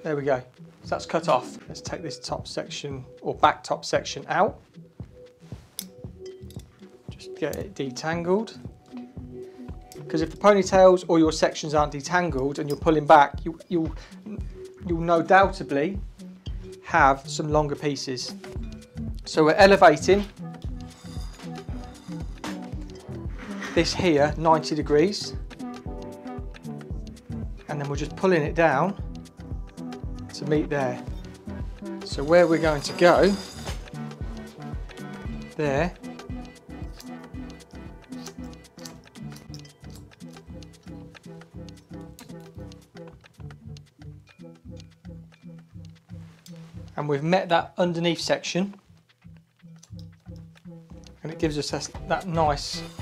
There we go. So that's cut off. Let's take this top section or back top section out. Just get it detangled. Because if the ponytails or your sections aren't detangled and you're pulling back, you'll no doubtably have some longer pieces. So we're elevating this here 90 degrees, and then we're just pulling it down to meet there. So where we're going to go there, and we've met that underneath section, and it gives us that nice